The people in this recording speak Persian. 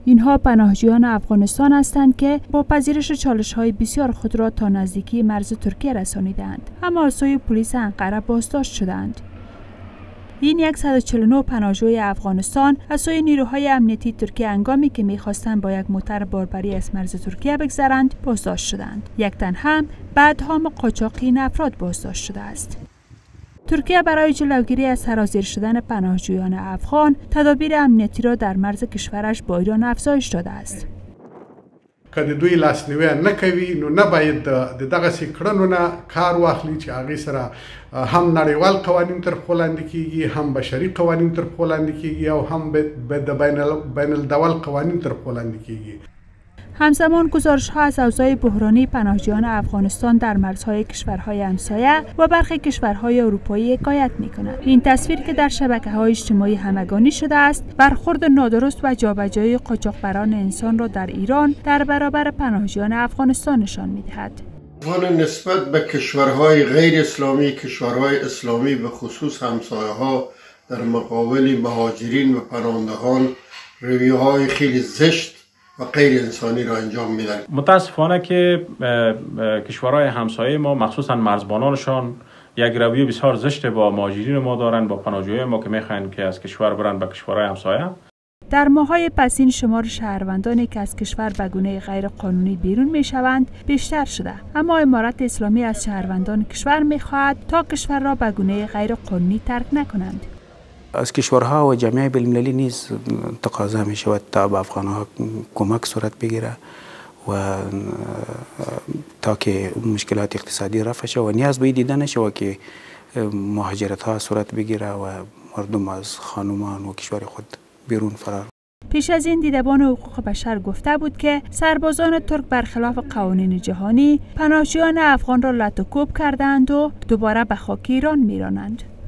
اینها پناهجویان افغانستان هستند که با پذیرش چالش‌های بسیار خود را تا نزدیکی مرز ترکیه رسانیدند، اما از سوی پلیس انقره بازداشت شدند. این 149 پناهجوی افغانستان از سوی نیروهای امنیتی ترکیه هنگامی که می‌خواستند با یک موتر باربری از مرز ترکیه بگذرند بازداشت شدند. یک تن هم بعدها قاچاق این افراد بازداشت شده است. ترکیه برای جلوگیری از سرازیر شدن پناهجویان افغان تدابیر امنیتی را در مرز کشورش با ایران افزایش داده است. که د دوی لاسنیوی نه کوي نو نه باید د دغسې کړنو نه کار واخلي چې هغې سره هم نړیوال قوانین تر پښو لاندې کیږي، هم بشري قوانین تر پښو لاندې کیږي او هم د بین الدول قوانین تر پښو لاندې کیږي. همزمان گزارش‌ها از اوضاع بحرانی پناهجویان افغانستان در مرزهای کشورهای همسایه و برخی کشورهای اروپایی حکایت می‌کند. این تصویر که در شبکه‌های اجتماعی همگانی شده است، برخورد نادرست و جابجایی قاچاقبران انسان را در ایران در برابر پناهجویان افغانستان نشان می‌دهد. افغان نسبت به کشورهای غیر اسلامی، کشورهای اسلامی به خصوص همسایه‌ها در مقابل مهاجرین و پناهندگان رویه‌های خیلی زشت و غیر انسانی را انجام میدن. متاسفانه که کشورهای همسایه ما مخصوصا مرزبانانشان یک رویه بسیار زشت با مهاجرین ما دارند، با پناهجویان ما که میخواهند که از کشور برند به کشورهای همسایه. در ماه‌های پسین شمار شهروندانی که از کشور به گونه غیر قانونی بیرون میشوند بیشتر شده، اما امارت اسلامی از شهروندان کشور میخواهد تا کشور را به گونه غیر قانونی ترک نکنند. از کشورها و جامعه بین‌المللی نیز تقاضا می شود تا به افغانها کمک صورت بگیره و تا که مشکلات اقتصادی رفع شود و نیاز به دیده نشود که مهاجرت ها صورت بگیره و مردم از خانمان و کشور خود بیرون فرار. پیش از این دیدبان حقوق بشر گفته بود که سربازان ترک برخلاف قوانین جهانی پناهجویان افغان را لطو کوب کردند و دوباره به خاک ایران میرانند.